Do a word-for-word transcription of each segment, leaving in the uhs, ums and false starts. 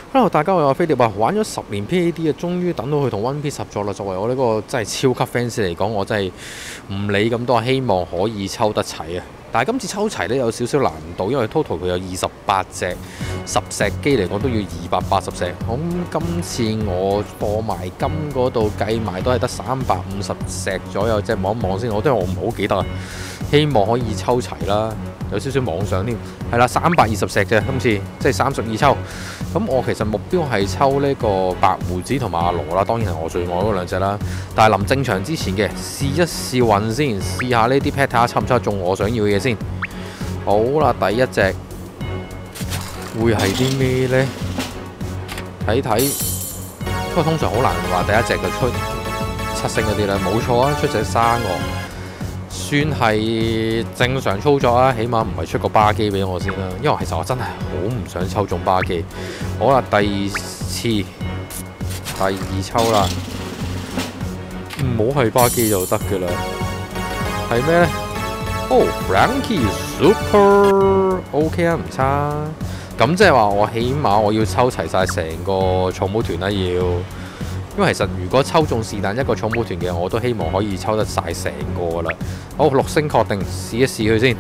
Hello，大家好，我係飛碟啊！玩咗十年 P A D 啊，終於等到佢同 One Piece 合作啦。作為我呢個真係超級 fans 嚟講，我真係唔理咁多，希望可以抽得齊啊！但係今次抽齊呢，有少少難度，因為 total 佢有二十八隻，十石機嚟講都要二百八十石。咁今次我放埋金嗰度計埋都係得三百五十石左右，即係望一望先。我都係我唔好記得啊，希望可以抽齊啦。有少少妄想添，係啦，三百二十石啫，今次即係三十二抽。咁我其實目標係抽呢個白胡子同埋阿羅啦，當然係我最愛嗰兩隻啦。但係臨正場之前嘅試一試運先，試下呢啲 pet 睇下抽唔抽中我想要嘅嘢先。好啦，第一隻會係啲咩呢？睇睇，不過通常好難話第一隻就出七星嗰啲啦。冇錯啊，出隻沙俄。算係正常操作啊，起碼唔係出個巴基俾我先啦。因為其實我真係好唔想抽中巴基。好啦，第二次第二抽啦，唔好係巴基就得嘅啦。係咩呢？哦 ，Frankie Super，OK 啊，唔差。咁即係話我起碼我要抽齊晒成個草帽團啦，要。因為其實如果抽中是但一個寵物團嘅，我都希望可以抽得晒成個啦。好，六星確定，試一試佢先。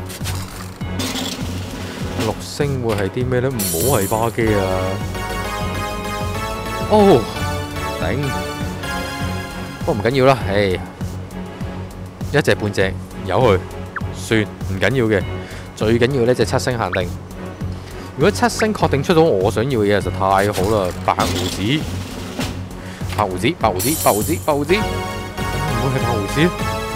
六星會係啲咩呢？唔好係巴基啊！哦，頂！不過唔緊要啦，唉，一隻半隻由佢算，唔緊要嘅。最緊要呢隻七星限定。如果七星確定出到我想要嘅嘢，就太好啦！白胡子。白胡子，白胡子，白胡子，白胡子，唔會係白胡子。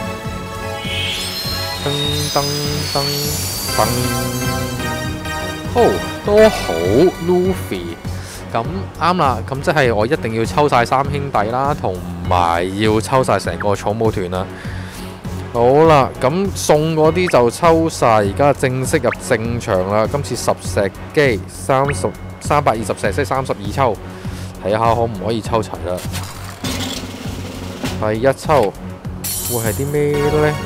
噔噔噔噔，好都好 Luffy， 咁啱啦，咁即係我一定要抽晒三兄弟啦，同埋要抽晒成個草帽團啦。好啦，咁送嗰啲就抽晒，而家正式入正場啦。今次十石機，三十三百二十石，即係三十二抽。睇下可唔可以抽齊啦？第一抽會係啲咩呢？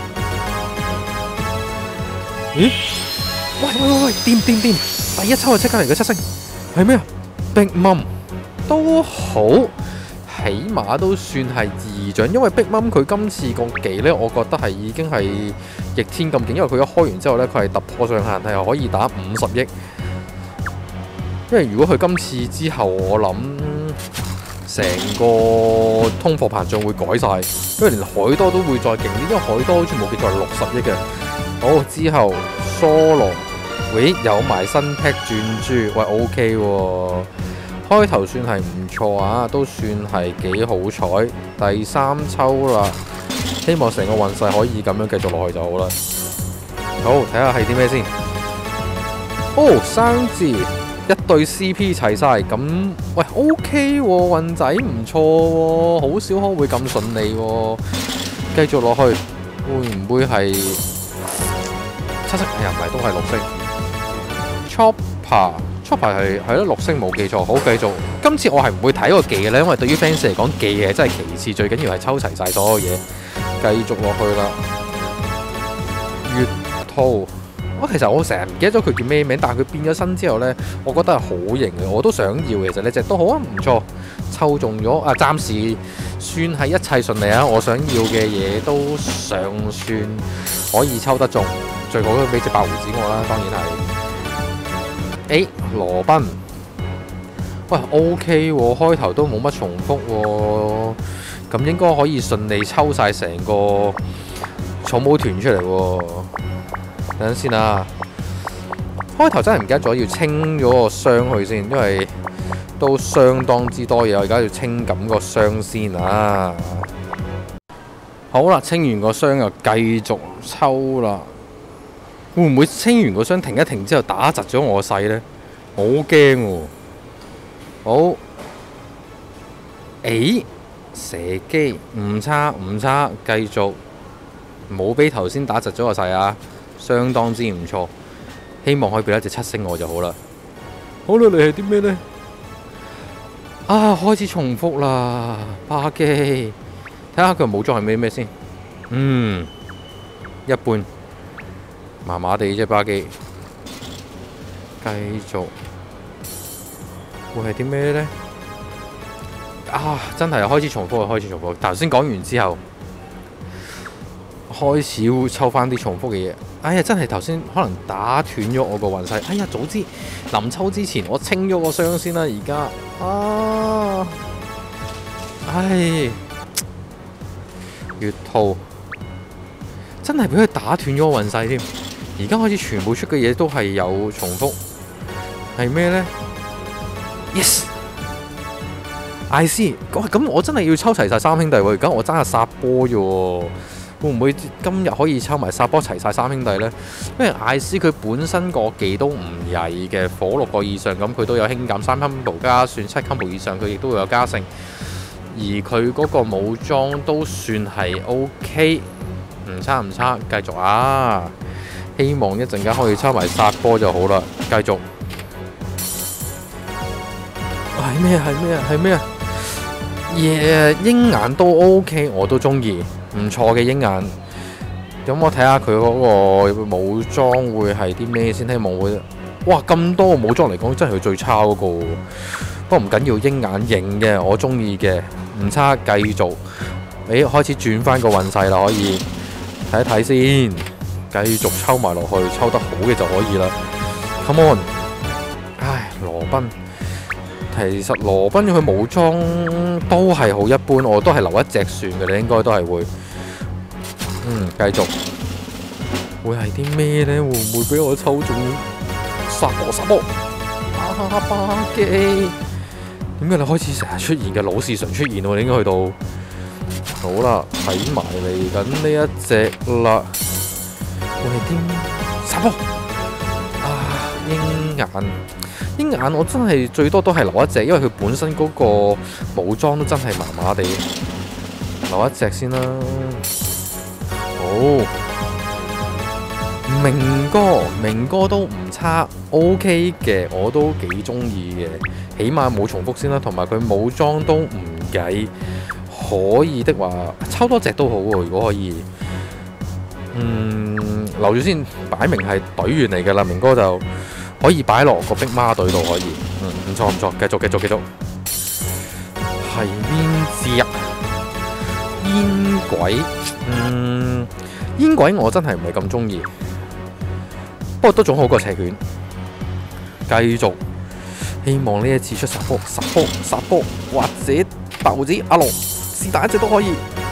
咦？喂喂喂喂！掂掂掂！第一抽就即刻嚟個七星，係咩啊？Big Mom都好，起碼都算係二獎，因為 Big Mom 佢今次個技呢，我覺得係已經係逆天咁勁，因為佢一開完之後呢，佢係突破上限，係可以打五十億。因為如果佢今次之後，我諗成個通貨膨脹會改晒，因為連海多都會再勁啲，因為海多好似冇記錯係六十億嘅。好，之後梭羅，喂，有埋新 pack 轉珠，喂 OK 喎，開頭算係唔錯啊，都算係幾好彩。第三抽啦，希望成個運勢可以咁樣繼續落去就好啦。好，睇下係啲咩先。哦，生字。一對 C P 齊晒，咁喂 OK 喎，運仔唔錯喎，好少可會咁順利喎。繼續落去，會唔會係七星？又唔係，都係六星。Chopper Chopper 係係咯，六星冇記錯。好，繼續。今次我係唔會睇個技嘅咧，因為對於 fans 嚟講，技嘅真係其次，最緊要係抽齊晒所有嘢。繼續落去啦，月兔。我其實我成日唔記得咗佢叫咩名，但係佢變咗身之後呢，我覺得係好型嘅，我都想要。其實呢隻都好啊，唔錯，抽中咗啊！暫時算係一切順利啊！我想要嘅嘢都尚算可以抽得中，最好都俾隻白胡子我啦，當然係。誒，羅賓，喂 OK 喎，開頭都冇乜重複喎，咁應該可以順利抽晒成個草帽團出嚟喎。等陣先啊！開頭真係唔記得咗要清咗個箱去先，因為都相當之多嘢，我而家要清緊個箱先啊！好啦，清完個箱又繼續抽啦。會唔會清完個箱停一停之後打窒咗我勢呢？好驚喎！好，誒，蛇機唔差唔差，繼續冇俾頭先打窒咗個勢啊！相當之唔錯，希望可以俾一隻七星我就好啦。好啦，你係啲咩呢？啊，開始重複啦，巴基，睇下佢武裝係咩咩先。嗯，一般，麻麻地啫，巴基。繼續， 會係啲咩呢？啊，真係開始重複，開始重複。頭先講完之後，開始會抽翻啲重複嘅嘢。哎呀，真係頭先可能打斷咗我個運勢。哎呀，早知臨抽之前我清咗個箱先啦。而家啊，唉，月兔真係俾佢打斷咗個運勢添。而家開始全部出嘅嘢都係有重複，係咩呢？ Yes，I C， 咁我真係要抽齊晒三兄弟喎。而家我爭下殺波啫喎，會唔會今日可以抽埋殺波齊晒三兄弟呢？因為 I C 佢本身個技都唔曳嘅，火六個以上咁佢都有輕減三 combo 加算七 combo 以上，佢亦都會有加成。而佢嗰個武裝都算係 OK， 唔差唔差，繼續啊！希望一陣間可以抽埋殺波就好啦，繼續。係咩啊？係咩啊？係咩啊？耶！鷹眼都 OK， 我都中意，唔錯嘅鷹眼。咁我睇下佢嗰個武裝會係啲咩先？希望會，哇咁多個武裝嚟講，真係佢最差嗰個。不過唔緊要，鷹眼型嘅，我中意嘅，唔差。繼續，誒開始轉翻個運勢啦，可以睇一睇先，繼續抽埋落去，抽得好嘅就可以啦。Come on！ 唉，羅賓。其實羅賓佢武裝都係好一般，我都係留一隻算嘅，你應該都係會。嗯，繼續會係啲咩呢？會唔會俾我抽中殺波殺波？啊，巴基點解你開始成日出現嘅？老是常出現喎，你應該去到好啦，睇埋嚟緊呢一隻啦。會係啲殺波啊，鷹眼。鷹眼我真係最多都係留一隻，因為佢本身嗰個武裝都真係麻麻地，留一隻先啦。好，明哥，明哥都唔差 ，OK 嘅，我都幾中意嘅，起碼冇重複先啦，同埋佢武裝都唔計，可以的話抽多隻都好喎，如果可以。嗯，留住先，擺明係隊員嚟㗎啦，明哥就。可以擺落個逼媽隊度可以，嗯，唔錯唔錯，繼續繼續繼續。係邊隻？煙鬼，嗯，煙鬼我真係唔係咁中意，不過都總好過赤犬。繼續，希望呢一次出殺波殺波殺波，或者白胡子阿龍是但一隻都可以。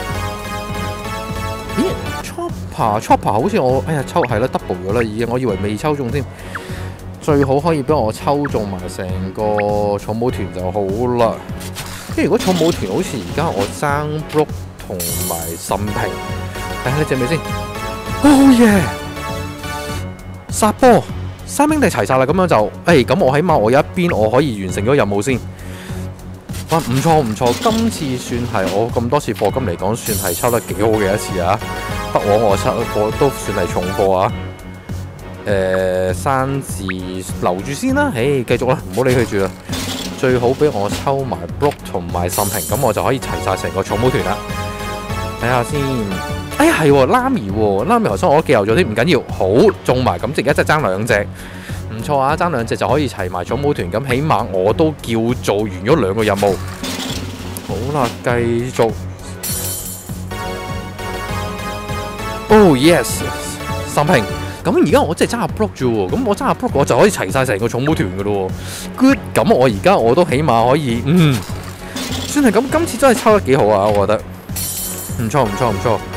咦 ？Chopper Chopper 好似我哎呀抽係啦 double 咗啦已經，我以為未抽中添。最好可以俾我抽中埋成個草帽團就好啦。因為如果草帽團好似而家我爭 Brook 同埋甚平，睇下呢隻未先。Oh yeah！ 殺波三兄弟齊晒啦，咁樣就誒咁、欸、我起碼我有一邊我可以完成咗任務先。哇，唔錯唔錯，今次算係我咁多次課金嚟講，算係抽得幾好嘅一次啊！不枉我抽貨都算係重貨啊！誒、呃，山字留住先啦，誒，繼續啦，唔好理佢住啦。最好俾我抽埋 Brook 同埋甚平，咁我就可以齊晒成個草帽團啦。睇下先，哎呀係喎 ，Lamy 喎 ，Lamy 頭先我都記漏咗啲，唔緊要，好中埋，咁即係一隻爭兩隻，唔錯啊，爭兩隻就可以齊埋草帽團，咁起碼我都叫做完咗兩個任務。好啦，繼續。Oh yes， 甚平。咁而家我真係爭下 Brook 啫喎，咁我爭下 Brook 我就可以齊晒成個草帽團嘅咯喎 ，good！ 咁我而家我都起碼可以，嗯，算係咁，今次真係抽得幾好啊，我覺得，唔錯唔錯唔錯。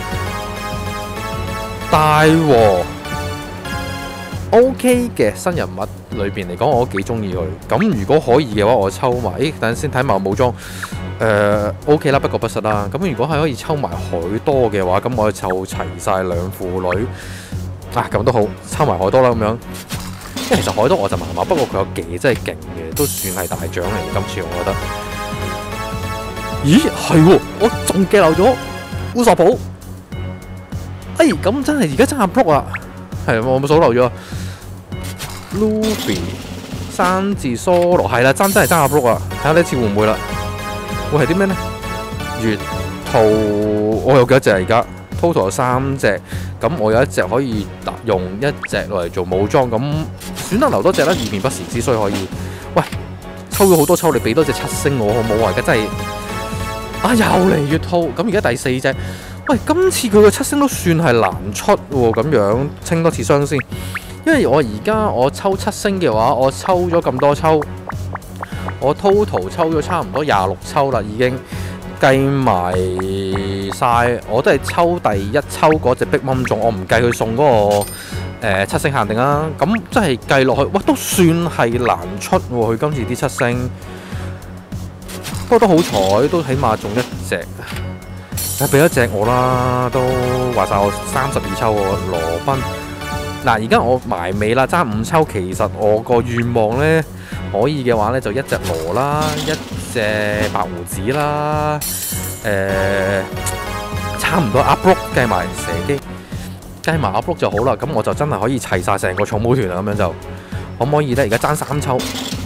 大和 OK 嘅新人物裏邊嚟講，我都幾中意佢。咁如果可以嘅話，我抽埋，誒，等陣先睇埋武裝，誒、呃、OK 啦，不過不失啦。咁如果係可以抽埋海多嘅話，咁我就湊齊晒兩父女。啊，咁都好，抽埋海多啦咁樣。因為其實海多我就麻麻，不過佢有技真係勁嘅，都算係大獎嚟。今次我覺得，咦係喎，我仲記漏咗烏索普。哎，咁真係而家爭下 Brook 啊，係我冇數漏咗。Luffy 三字 solo 係啦，真真係爭下 Brook 啊，睇下呢次會唔會啦？會係啲咩咧？月兔我有幾多隻而家？total 有三隻，咁我有一隻可以用一隻落嚟做武裝，咁選得留多隻啦，以便不時之需可以。喂， 抽咗好多抽，你俾多隻七星我好冇啊？而家真係啊，又嚟月兔，咁而家第四隻。喂，今次佢個七星都算係難出喎，咁樣清多次箱先。因為我而家我抽七星嘅話，我抽咗咁多抽，我 total 抽咗差唔多廿六抽啦，已經計埋晒，我都係抽第一抽嗰隻Big Mom種，我唔計佢送嗰、嗰個、呃、七星限定啦。咁真係計落去，哇，都算係難出喎。佢今次啲七星，不過都好彩，都起碼中一隻。俾一隻我啦，都話晒我三十二抽喎，羅賓。嗱，而家我埋尾啦，爭五抽。其實我個願望咧，可以嘅話咧，就一隻羅啦，一隻白胡子啦，誒、呃，差唔多阿 Brook 計埋蛇機，計埋阿 Brook 就好啦。咁我就真係可以齊晒成個寵物團啦。咁樣就可唔可以咧？而家爭三抽。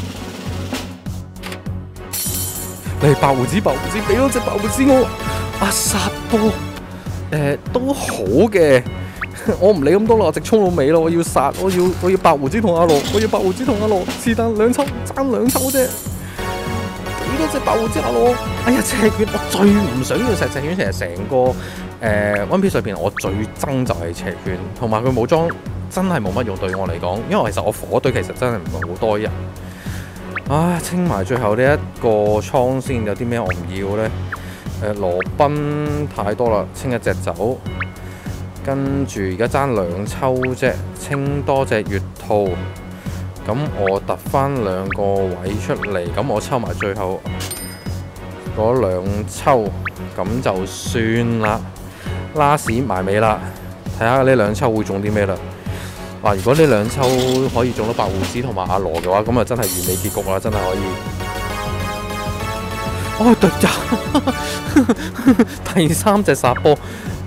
嚟白胡子，白胡子，俾多隻白胡子我。啊！殺波，誒、呃、都好嘅，我唔理咁多啦，我直衝到尾咯！我要殺，我要我要白胡子同阿羅，我要白胡子同阿羅，是但兩抽，爭兩抽啫。幾多隻白胡子阿羅？哎呀，赤犬，我最唔想要食赤犬，其實成個誒、呃、One Piece 上邊，我最憎就係赤犬，同埋佢武裝真係冇乜用對我嚟講，因為其實我火隊其實真係唔係好多人。唉，清埋最後呢一個倉先，有啲咩我唔要咧？誒羅賓太多啦，清一隻走，跟住而家爭兩抽啫，清多隻月兔，咁我突翻兩個位出嚟，咁我抽埋最後嗰兩抽，咁就算啦。last 埋尾啦，睇下呢兩抽會中啲咩啦。哇！如果呢兩抽可以中到白胡子同埋阿羅嘅話，咁啊真係完美結局啦，真係可以。哦，對呀！第三隻殺波，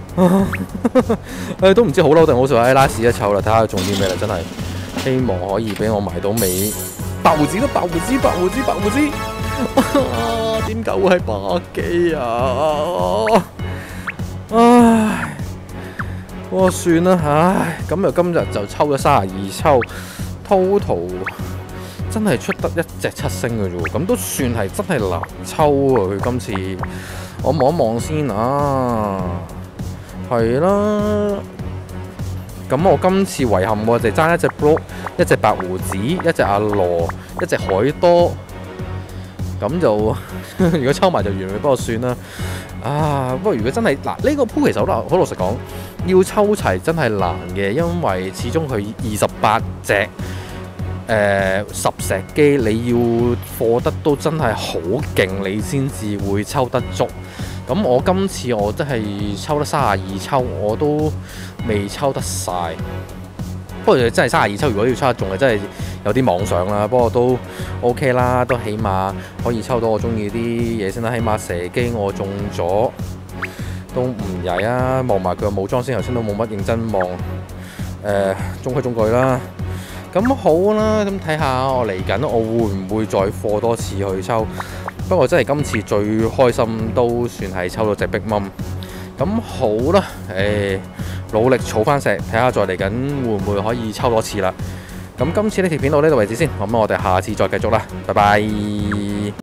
誒都唔知好嬲定好笑。誒拉屎一抽啦，睇下中啲咩啦，真係希望可以俾我埋到尾。白胡子都白胡子，白胡子，白胡子，點解會係百幾啊？唉，我算啦，唉，咁又今日就抽咗三十二抽 ，total。真係出得一隻七星嘅啫喎，咁都算係真係難抽啊！佢今次我望一望先啊，係啦。咁我今次遺憾我就爭一隻 Brook， 一隻白胡子，一隻阿羅，一隻海多。咁就如果抽埋就完美，不過算啦。啊，不過如果真係嗱呢個鋪其實好老好老實講，要抽齊真係難嘅，因為始終佢二十八隻。誒、呃、十石機你要貨得都真係好勁，你先至會抽得足。咁我今次我真係抽得三十二抽，我都未抽得晒。不過真係三十二抽，如果要抽得中，係真係有啲妄想啦。不過都 OK 啦，都起碼可以抽到我中意啲嘢先啦。起碼蛇機我中咗都唔曳啊！望埋佢個武裝先，頭先都冇乜認真望。誒、呃、中規中矩啦。咁好啦，咁睇下我嚟緊，我會唔會再貨多次去抽？不過真係今次最開心都算係抽到隻Big Mom。咁好啦，誒，努力儲翻石，睇下再嚟緊會唔會可以抽多次啦。咁今次呢條片到呢度為止先，咁我哋下次再繼續啦，拜拜。